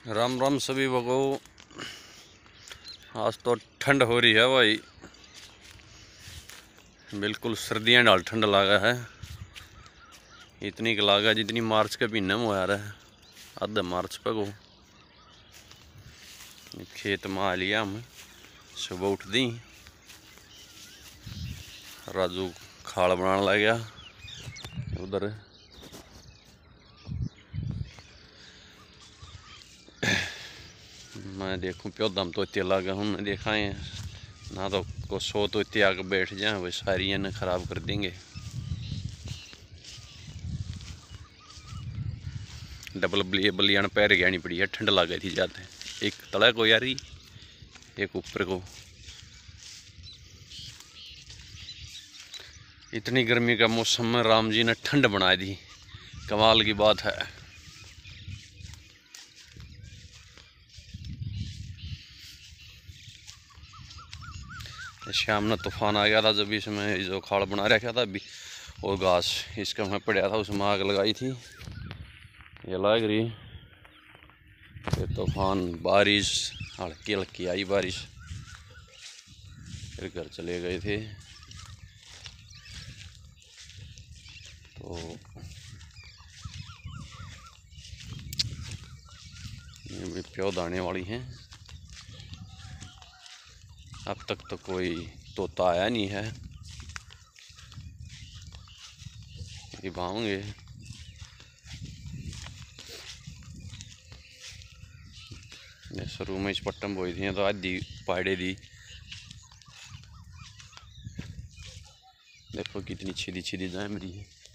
राम राम सभी भगो। आज तो ठंड हो रही है भाई, बिल्कुल सर्दियाँ डाल ठंड लागा है। इतनी का लागा जितनी मार्च के महीने में आ रहा है। आधा मार्च पे को खेत में आ लिया हम। सुबह उठ दी, राजू खाल बनाने लग गया उधर। मैं देखूं प्यो दम तो इतने लागा हूँ देखा है ना, तो को सो तो इतने आके बैठ जाए वही सारी ने खराब कर देंगे। डबल बलियान पैर गहनी पड़ी है, ठंड लग गई थी ज़्यादा। एक तला को यारी, एक ऊपर को। इतनी गर्मी का मौसम में राम जी ने ठंड बना दी, कमाल की बात है। शाम में तूफान आ गया था जब इसमें जो खाल बना रखा था अभी, और घास इसका मैं पड़ा था, उसमें आग लगाई थी। ये लग रही ये तूफान बारिश हल्की हल्की आई बारिश, फिर घर चले गए थे। तो ये भी प्यो दाने वाली हैं। अब तक तो कोई तोता आया नहीं है, ये भावोंगे। शुरू में इस पट्टम बोई थी तो आधी पाड़े दी, देखो कितनी छिदी छिदी जाए मेरी है।